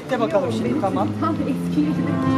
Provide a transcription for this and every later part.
Birlikte bakalım şimdi, tamam. Tam eski.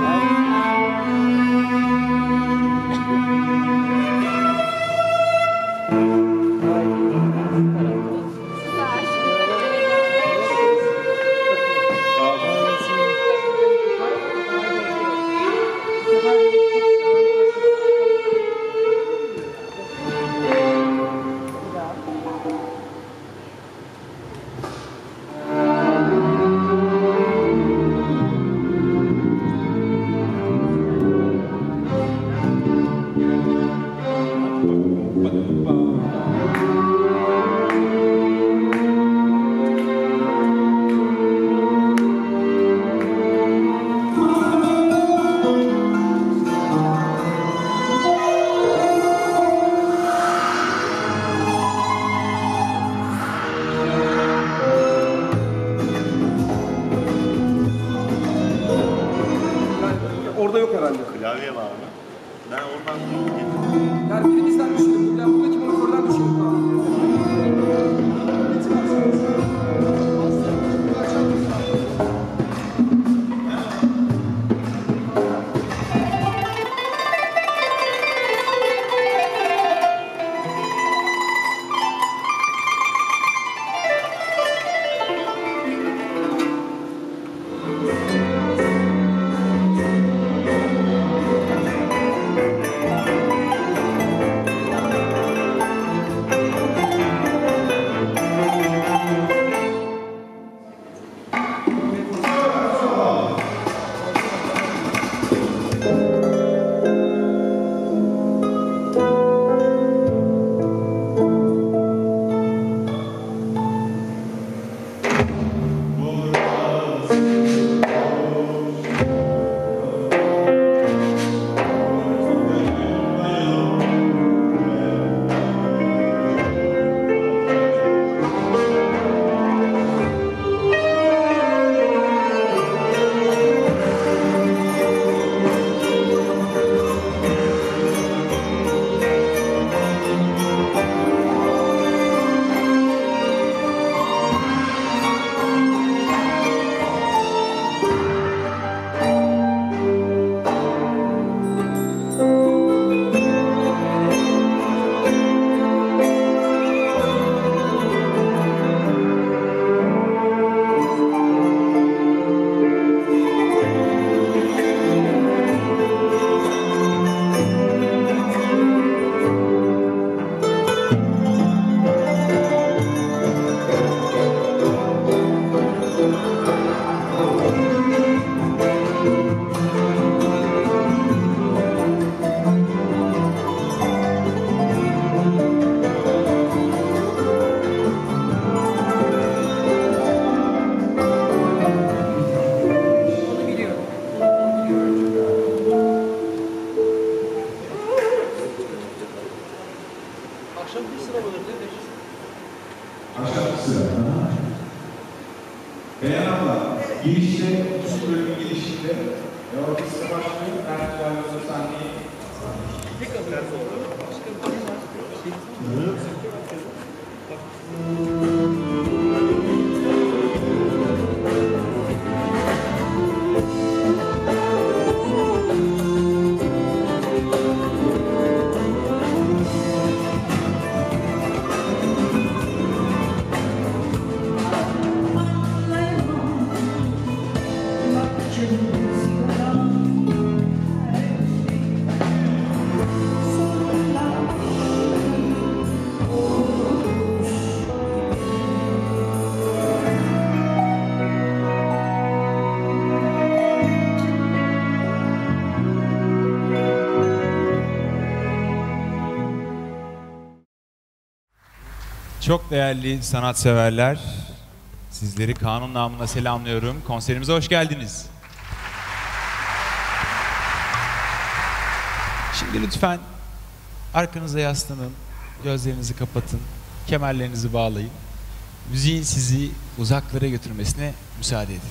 Orada yok herhalde. Klavye var mı? Ben oradan Yani birimizden düşelim. Yani buradaki monitörden düşelim. Beyanatla girişte, bu bölümün girişinde ve orkestra başlıyor. Nerede çalıyorsa sahneyi. Çok değerli sanatseverler, sizleri kanun namına selamlıyorum. Konserimize hoş geldiniz. Şimdi lütfen arkanıza yaslanın, gözlerinizi kapatın, kemerlerinizi bağlayın. Müziğin sizi uzaklara götürmesine müsaade edin.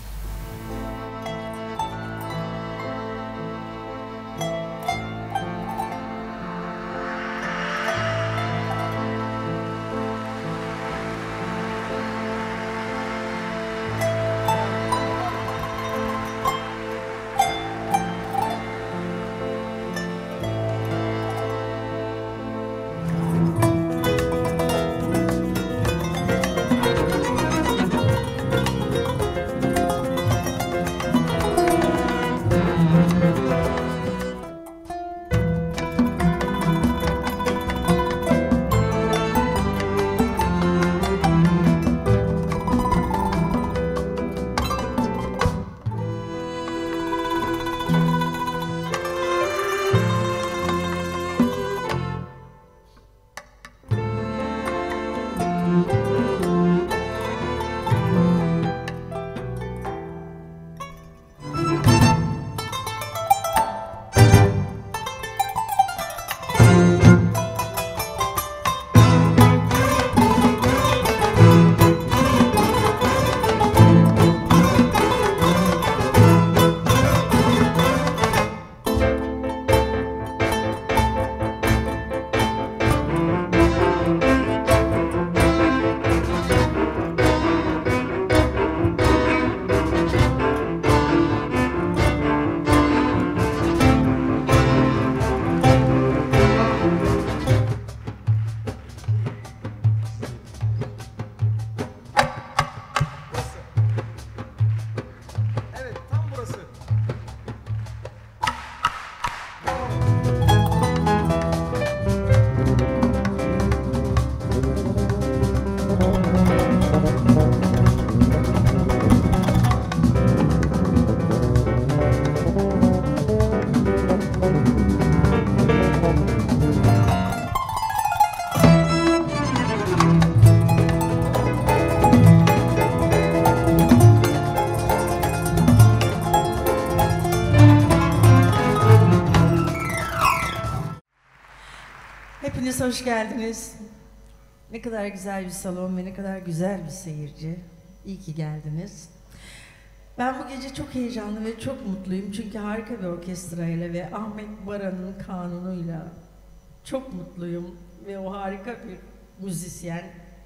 hoş geldiniz. Ne kadar güzel bir salon ve ne kadar güzel bir seyirci. İyi ki geldiniz. Ben bu gece çok heyecanlı ve çok mutluyum. Çünkü harika bir orkestrayla ve Ahmet Baran'ın kanunuyla çok mutluyum. Ve o harika bir müzisyen.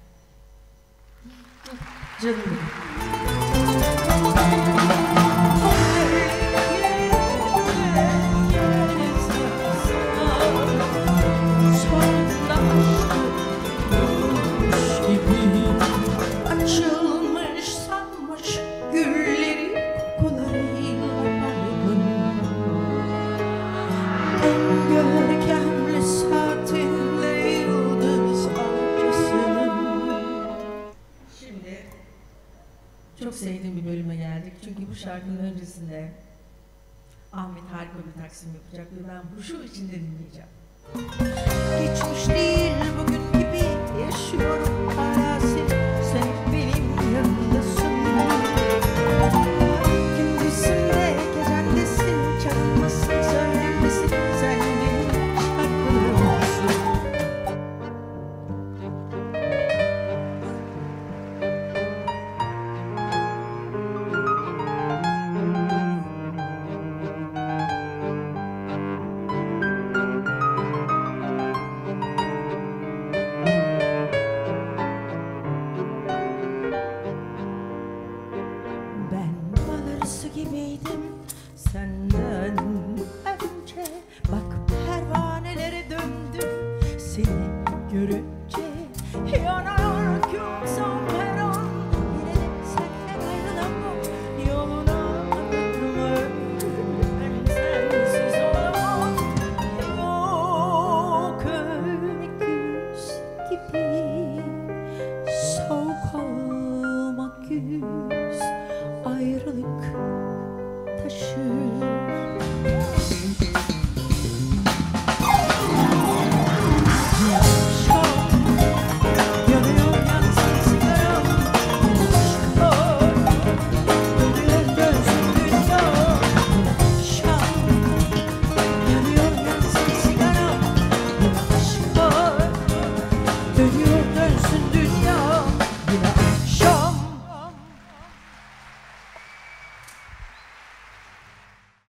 Canım benim. Açılmış sanmış gülleri kokularıyla baygın. En görkemli saatinle yıldız avcısının. Şimdi çok sevdiğim bir bölüme geldik. Çünkü bu şarkının öncesinde Ahmet harika bir taksim yapacak ve ben bu şu içinde dinleyeceğim. Geçmiş değil bugün gibi yaşıyorum hala sen benim yanımdasın. Gündüzümde gecemdesin, çalınmasın söylenmesin, sen benim şarkılarımsın. Ben bal arısı gibiydim,